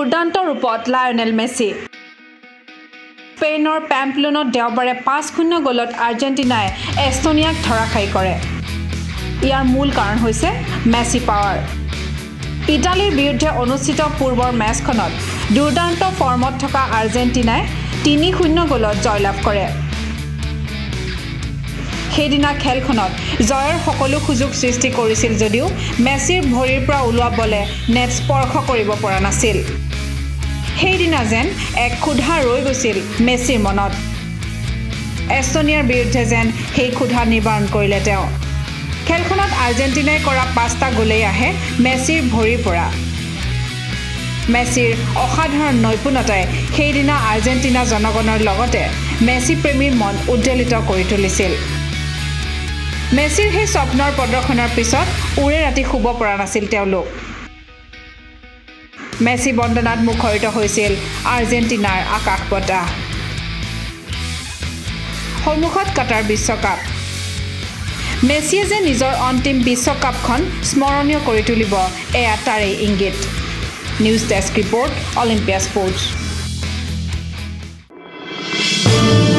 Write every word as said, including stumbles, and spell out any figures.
দুৰ্দান্ত ৰূপত Lionel Messi স্পেইনৰ পেম্পলোনত দেওবাৰে পাঁচ শূন্য গ'লত আৰ্জেণ্টিনাই এস্তোনিয়াক ধৰাশায়ী কৰে ইয়াৰ মূল কাৰণ হৈছে মেছি পাৱাৰ ইটালীৰ বিৰুদ্ধে অনুষ্ঠিত পূৰ্বৰ মেচখনত দুৰ্দান্ত ফৰ্মত থকা আৰ্জেণ্টিনাই তিনি শূন্য গ'লত জয়লাভ কৰে সেইদিনা খেলখনত জয়ৰ সকলো সুযোগ সৃষ্টি কৰিছিল যদিও মেছিৰ ভৰিৰ পৰা ওলোৱা বলে নেট স্পৰ্শ কৰিব পৰা নাছিল সেইদিনা যেন এক ক্ষুধা ৰৈ গৈছিল মেছিৰ মনত এস্তোনিয়াৰ বিৰুদ্ধে যেন সেই ক্ষুধা নিবাৰণ কৰিলে তেওঁ খেলখনত আৰ্জেণ্টিনাই কৰা পাঁচটা গ'লেই আহে মেছিৰ ভৰিৰ পৰা মেছিৰ অসাধাৰণ নৈপুণ্যতাই সেইদিনা আৰ্জেণ্টিনা জনগণৰ লগতে মেছি প্ৰেমীৰ মন উজ্জ্বলিত কৰি তুলিছিল মেছিৰ সেই স্বপ্নৰ প্ৰদৰ্শনৰ পিছত উৰে ৰাতি শুব পৰা নাছিল তেওঁলোক মেছি বন্দনাত মুখৰিত হৈছিল আৰ্জেণ্টিনাৰ আকাশ বতাহ সন্মুখত কাটাৰ বিশ্বকাপ মেছিয়ে যে নিজৰ অন্তিম বিশ্বকাপখন স্মৰণীয় কৰি তুলিব এয়া তাৰেই ইংগিত news desk report Olympia sports